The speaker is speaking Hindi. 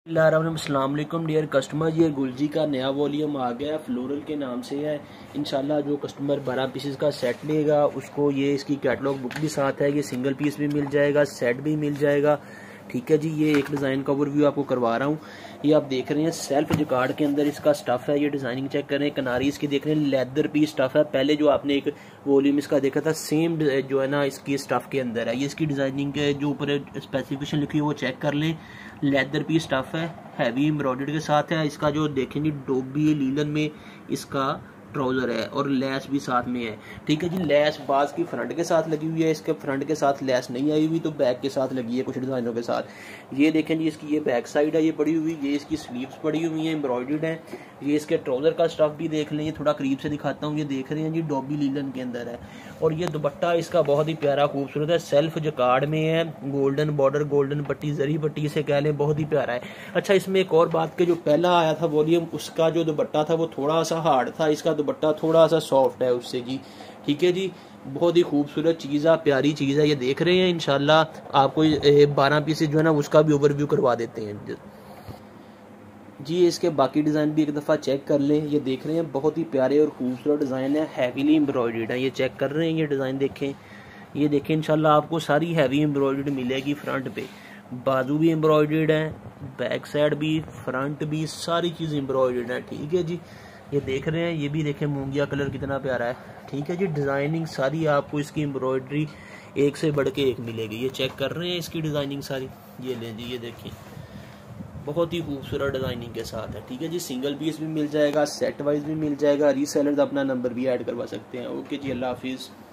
अस्सलाम वालेकुम डियर कस्टमर, ये गुलजी का नया वॉल्यूम आ गया है, फ्लोरल के नाम से है। इंशाल्लाह जो कस्टमर 12 पीसेस का सेट लेगा उसको ये इसकी कैटलॉग बुक भी साथ है, ये सिंगल पीस भी मिल जाएगा, सेट भी मिल जाएगा। ठीक है जी, ये एक डिज़ाइन का ओवरव्यू आपको करवा रहा हूँ। ये आप देख रहे हैं सेल्फ जिकार्ड के अंदर इसका स्टफ़ है, ये डिज़ाइनिंग चेक कर रहे हैं, कनारी इसकी देख रहे हैं, लेदर पीस स्टफ़ है। पहले जो आपने एक वॉल्यूम इसका देखा था सेम जो है ना इसकी स्टफ़ के अंदर है। ये इसकी डिज़ाइनिंग के जो ऊपर स्पेसिफिकेशन लिखी है वो चेक कर लें। लेदर पीस स्टफ़ है, हैवी एम्ब्रॉयडरी के साथ है। इसका जो देखेंगे डोबी लीलन में इसका ट्राउज़र है और लेस भी साथ में है। ठीक है जी, लेस बाज की फ्रंट के साथ लगी हुई है, इसके फ्रंट के साथ लेस नहीं आई हुई तो बैक के साथ लगी है कुछ डिज़ाइनों के साथ। ये देखें जी, इसकी ये बैक साइड है, ये पड़ी हुई, ये इसकी स्लीव्स पड़ी हुई हैं, एम्ब्रॉयडर्ड है। ये इसके ट्राउज़र का स्टफ़ भी देख लें, ये थोड़ा करीब से दिखाता हूँ। ये देख रहे हैं जी डोबी लीलन के अंदर है और ये दुपट्टा इसका बहुत ही प्यारा खूबसूरत है, सेल्फ जकार्ड में है, गोल्डन बॉर्डर, गोल्डन पट्टी, जरी पट्टी से कह लें, बहुत ही प्यारा है। अच्छा, इसमें एक और बात के जो पहला आया था वॉल्यूम उसका जो दुपट्टा था वो थोड़ा सा हार्ड था, इसका दुपट्टा थोड़ा सा सॉफ्ट है उससे जी। ठीक है जी, बहुत ही खूबसूरत चीज़ है, प्यारी चीज़ है। ये देख रहे हैं, इंशाल्लाह आपको 12 पीसेज जो है ना उसका भी ओवरव्यू करवा देते हैं जी। इसके बाकी डिज़ाइन भी एक दफ़ा चेक कर लें। ये देख रहे हैं बहुत ही प्यारे और खूबसूरत डिज़ाइन है, हैवीली एम्ब्रॉयडर्ड है। ये चेक कर रहे हैं, ये डिज़ाइन देखें, ये देखें, इंशाल्लाह आपको सारी हैवी एम्ब्रॉयडर्ड मिलेगी। फ्रंट पे बाजू भी एम्ब्रॉयडर्ड है, बैक साइड भी, फ्रंट भी, सारी चीज़ एम्ब्रॉयडर्ड है। ठीक है जी, ये देख रहे हैं, ये भी देखें मूंगिया कलर कितना प्यारा है। ठीक है जी, डिज़ाइनिंग सारी आपको इसकी एम्ब्रॉयडरी एक से बढ़ के एक मिलेगी। ये चेक कर रहे हैं इसकी डिज़ाइनिंग सारी, ये लें जी, ये देखें, बहुत ही खूबसूरत डिज़ाइनिंग के साथ है। ठीक है जी, सिंगल पीस भी मिल जाएगा, सेट वाइज भी मिल जाएगा, रीसेलर्स अपना नंबर भी ऐड करवा सकते हैं। ओके जी, अल्लाह हाफिज़।